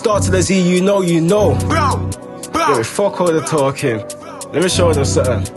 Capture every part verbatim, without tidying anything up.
Start to the Z, you know, you know. Bro, bro. Yeah, fuck all the talking. Let me show them something.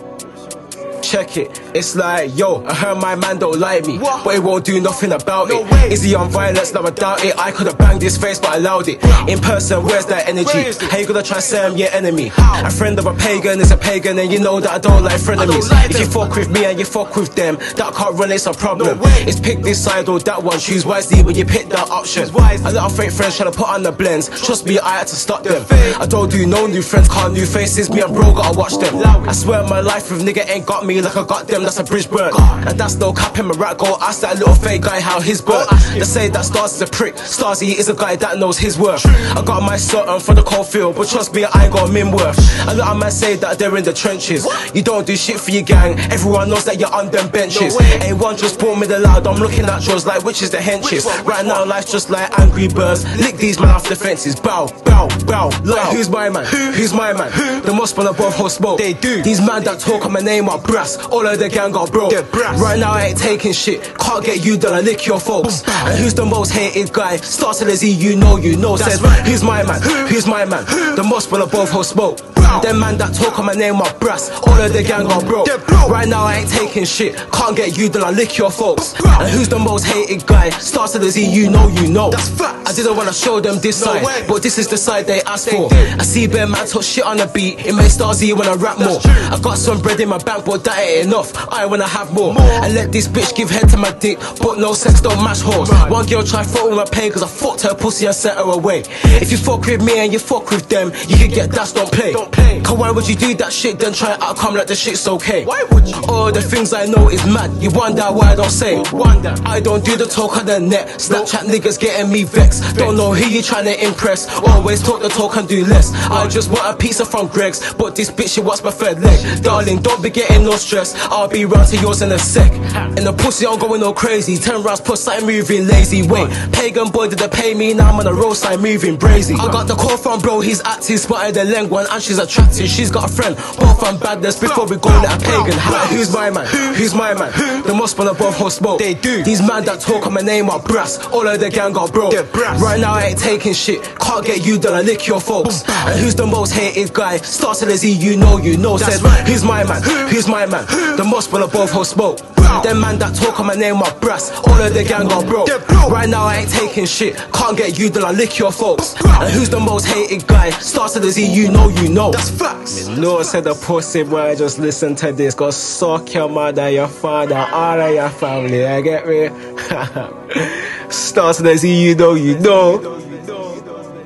Check it, it's like, yo, I heard my man don't like me, what? But he won't do nothing about no it. Way. Is he on violence? No, I doubt it. I could've banged his face, but I allowed it. In person, where's that energy? How you gonna try say I'm your enemy? How? A friend of a pagan is a pagan, and you know that I don't like frenemies. Like if you fuck with me and you fuck with them, that can't run, it's a problem. No it's pick this side or that one, choose wisely when you pick that option. A lot of fake friends trying to put on the blends, trust me, I had to stop them. I don't do no new friends, can't new faces, me and bro gotta watch them. I swear my life with nigga ain't got me like I got them, that's a bridge burn. And that's no cap in my rap go. Ask that little fake guy how his burn. They say that Stars is a prick. Starsy is a guy that knows his worth. I got my certain for the cold field, but trust me, I ain't got min worth. A lot of men say that they're in the trenches. You don't do shit for your gang. Everyone knows that you're on them benches. Ain't one just brought me the loud. I'm looking at yours like which is the henches. Right now life's just like Angry Birds. Lick these men off the fences. Bow, bow, bow. Like who's my man? Who's my man? The most one above whole smoke. They do. These man that talk on my name are brass. All of the gang got broke. Right now I ain't taking shit. Can't get you done, I lick your folks. And who's the most hated guy? Starts to the Z, you know, you know. Says, who's my man? Who's my man? The most one above whole smoke. Them man that talk on my name are brass. All of the gang got broke. Right now I ain't taking shit. Can't get you done, I lick your folks. And who's the most hated guy? Starts to the Z, you know, you know. I didn't wanna show them this side, but this is the side they asked for. I see bare man talk shit on the beat. It makes Star Z when I rap more. I got some bread in my bank, but that ain't enough. I wanna have more. And let this bitch give head to my dick, but no sex don't match hoes. One girl tried fucking my pain cause I fucked her pussy and sent her away. If you fuck with me and you fuck with them, you can get that, don't play. Cause why would you do that shit then try to outcome like the shit's okay? Why would you? All the things I know is mad. You wonder why I don't say. Wonder. I don't do the talk on the net. Snapchat niggas getting me vexed. Don't know who you trying to impress. Always talk the talk and do less. I just want a pizza from Greg's, but this bitch she wants my third leg. Darling, don't be getting no stress. I'll be round to yours in a sec. In the pussy I'm going all crazy. Ten rounds plus I'm moving lazy. Wait, pagan boy did they pay me? Now I'm on the road side moving brazy. I got the call from bro, he's active. Spotted the leng one and she's attractive. She's got a friend, both from badness. Before we go let a pagan. Like, who's my man? Who's my man? The most one above whole smoke. They do. These man that talk on my name are brass. All of the gang got broke. Right now I ain't taking shit. Can't get you done, I lick your folks. And who's the most hated guy? Starts to the Z, you know, you know. Says, who's my man? Who's my man? The most one above whole smoke. Them man that talk on my name are brass. All of the gang got broke. Right now I ain't taking shit. Can't get you done, I lick your folks. And who's the most hated guy? Starts to the Z, you know, you know. That's facts. No said the pussy boy, just listen to this. Go suck your mother, your father, all of your family. I get me. Starts to the Z, you know, you know.